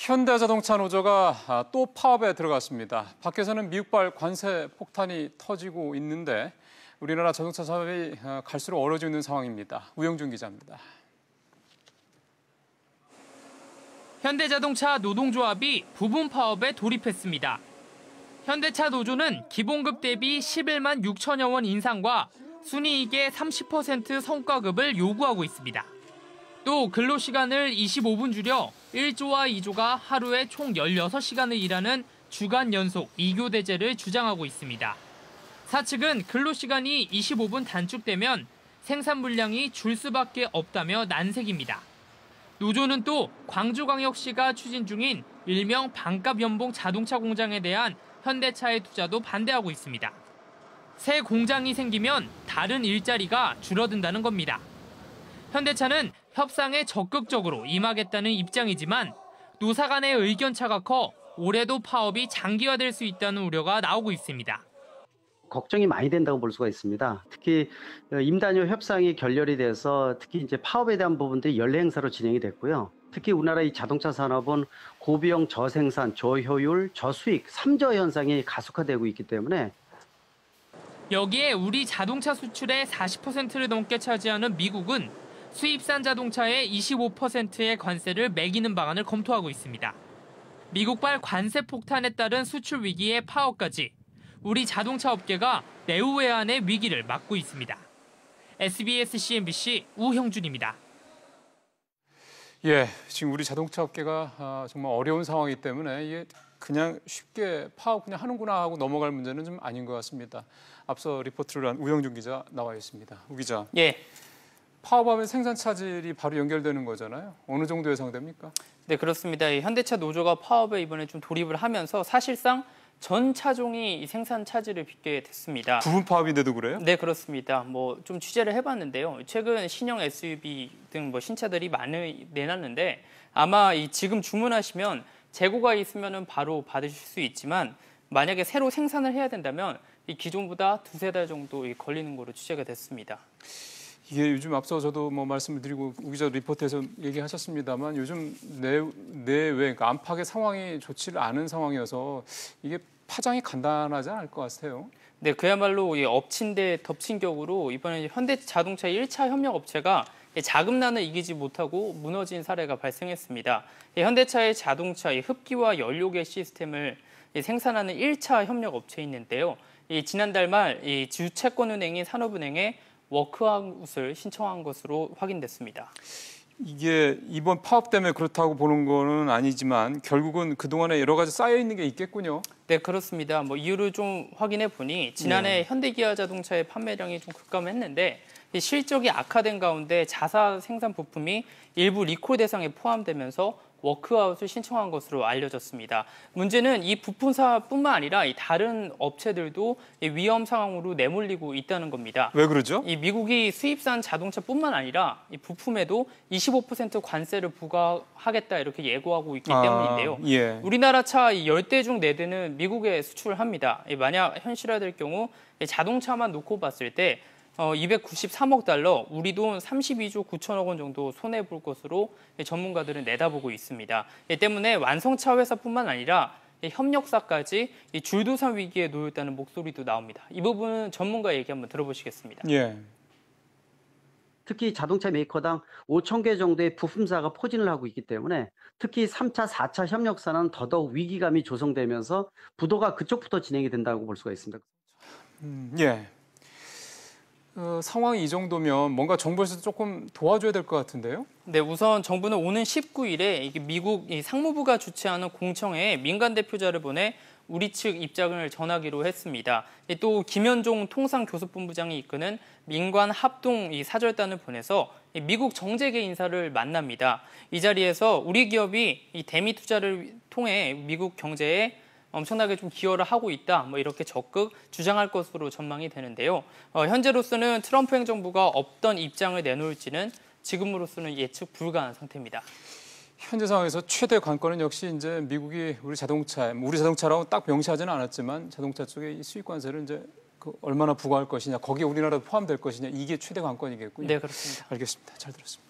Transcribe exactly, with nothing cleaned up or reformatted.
현대자동차 노조가 또 파업에 들어갔습니다. 밖에서는 미국발 관세 폭탄이 터지고 있는데 우리나라 자동차 사업이 갈수록 어려지고 있는 상황입니다. 우영준 기자입니다. 현대자동차 노동조합이 부분 파업에 돌입했습니다. 현대차 노조는 기본급 대비 십일만 육천여 원 인상과 순이익의 삼십 퍼센트 성과급을 요구하고 있습니다. 또 근로시간을 이십오 분 줄여 일 조와 이 조가 하루에 총 열여섯 시간을 일하는 주간 연속 이 교대제를 주장하고 있습니다. 사측은 근로시간이 이십오 분 단축되면 생산 물량이 줄 수밖에 없다며 난색입니다. 노조는 또 광주광역시가 추진 중인 일명 반값 연봉 자동차 공장에 대한 현대차의 투자도 반대하고 있습니다. 새 공장이 생기면 다른 일자리가 줄어든다는 겁니다. 현대차는 협상에 적극적으로 임하겠다는 입장이지만 노사 간의 의견차가 커 올해도 파업이 장기화될 수 있다는 우려가 나오고 있습니다. 걱정이 많이 된다고 볼 수가 있습니다. 특히 임단료 협상이 결렬이 돼서 특히 이제 파업에 대한 부분들이 연례 행사로 진행이 됐고요. 특히 우리나라 이 자동차 산업은 고비용 저생산, 저효율, 저수익 삼 저 현상이 가속화되고 있기 때문에 여기에 우리 자동차 수출의 사십 퍼센트를 넘게 차지하는 미국은 수입산 자동차에 이십오 퍼센트의 관세를 매기는 방안을 검토하고 있습니다. 미국발 관세 폭탄에 따른 수출 위기의 파업까지 우리 자동차 업계가 내후외환의 위기를 맞고 있습니다. 에스비에스 씨엔비씨 우형준입니다. 예, 지금 우리 자동차 업계가 정말 어려운 상황이기 때문에 이게 그냥 쉽게 파업 그냥 하는구나 하고 넘어갈 문제는 좀 아닌 것 같습니다. 앞서 리포트를 한 우영준 기자 나와 있습니다. 우 기자. 예. 파업하면 생산 차질이 바로 연결되는 거잖아요. 어느 정도 예상됩니까? 네, 그렇습니다. 현대차 노조가 파업에 이번에 좀 돌입을 하면서 사실상 전 차종이 생산 차질을 빚게 됐습니다. 부분 파업인데도 그래요? 네, 그렇습니다. 뭐 좀 취재를 해봤는데요. 최근 신형 에스유브이 등 뭐 신차들이 많이 내놨는데 아마 이 지금 주문하시면 재고가 있으면은 바로 받으실 수 있지만 만약에 새로 생산을 해야 된다면 이 기존보다 두세 달 정도 걸리는 거로 취재가 됐습니다. 이게 요즘 앞서 저도 뭐 말씀을 드리고 우 기자 리포트에서 얘기하셨습니다만 요즘 내, 내외 그러니까 안팎의 상황이 좋지를 않은 상황이어서 이게 파장이 간단하지 않을 것 같아요. 네, 그야말로 엎친 데 덮친 격으로 이번에 현대자동차 일 차 협력 업체가 자금난을 이기지 못하고 무너진 사례가 발생했습니다. 현대차의 자동차 흡기와 연료계 시스템을 생산하는 일 차 협력 업체에 있는데요. 지난달 말 주채권은행이 산업은행에 워크아웃을 신청한 것으로 확인됐습니다. 이게 이번 파업 때문에 그렇다고 보는 거는 아니지만 결국은 그동안에 여러 가지 쌓여 있는 게 있겠군요. 네, 그렇습니다. 뭐 이유를 좀 확인해 보니 지난해 네. 현대기아 자동차의 판매량이 좀 급감했는데 실적이 악화된 가운데 자사 생산 부품이 일부 리콜 대상에 포함되면서 워크아웃을 신청한 것으로 알려졌습니다. 문제는 이 부품사뿐만 아니라 이 다른 업체들도 위험 상황으로 내몰리고 있다는 겁니다. 왜 그러죠? 이 미국이 수입산 자동차뿐만 아니라 이 부품에도 이십오 퍼센트 관세를 부과하겠다 이렇게 예고하고 있기 아, 때문인데요. 예. 우리나라 차 열 대 중 네 대는 미국에 수출을 합니다. 만약 현실화될 경우 자동차만 놓고 봤을 때 어, 이백구십삼억 달러, 우리 돈 삼십이조 구천억 원 정도 손해볼 것으로 전문가들은 내다보고 있습니다. 이 때문에 완성차 회사뿐만 아니라 협력사까지 이 줄도산 위기에 놓였다는 목소리도 나옵니다. 이 부분은 전문가 얘기 한번 들어보시겠습니다. 예. 특히 자동차 메이커당 오천 개 정도의 부품사가 포진을 하고 있기 때문에 특히 삼 차, 사 차 협력사는 더더욱 위기감이 조성되면서 부도가 그쪽부터 진행이 된다고 볼 수가 있습니다. 음, 예. 어, 상황이 이 정도면 뭔가 정부에서 조금 도와줘야 될 것 같은데요? 네, 우선 정부는 오는 십구 일에 미국 상무부가 주최하는 공청회에 민간 대표자를 보내 우리 측 입장을 전하기로 했습니다. 또 김현종 통상교섭본부장이 이끄는 민관 합동 사절단을 보내서 미국 정재계 인사를 만납니다. 이 자리에서 우리 기업이 이 대미 투자를 통해 미국 경제에 엄청나게 좀 기여를 하고 있다, 뭐 이렇게 적극 주장할 것으로 전망이 되는데요. 어, 현재로서는 트럼프 행정부가 어떤 입장을 내놓을지는 지금으로서는 예측 불가한 상태입니다. 현재 상황에서 최대 관건은 역시 이제 미국이 우리 자동차, 우리 자동차라고 딱 명시하지는 않았지만 자동차 쪽에 이 수입 관세를 이제 그 얼마나 부과할 것이냐, 거기에 우리나라도 포함될 것이냐, 이게 최대 관건이겠군요. 네, 그렇습니다. 알겠습니다. 잘 들었습니다.